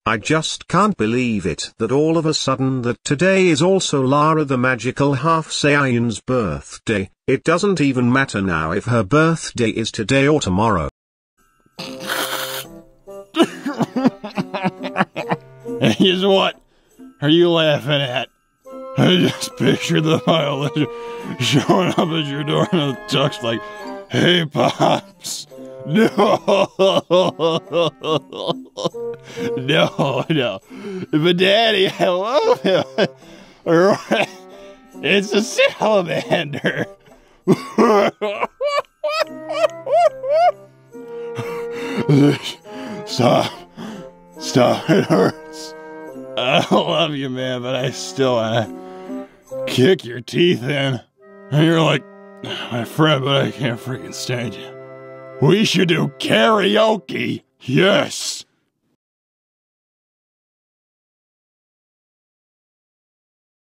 I just can't believe it that all of a sudden that today is also Lara the magical half Saiyan's birthday. It doesn't even matter now if her birthday is today or tomorrow. Here's what are you laughing at? I just picture the violin showing up at your door in a tux like, "Hey, Pops." No. No. But Daddy, I love him. It's a salamander. Stop, it hurts. I love you, man, but I still wanna kick your teeth in. And you're like my friend, but I can't freaking stand you. We should do karaoke. Yes.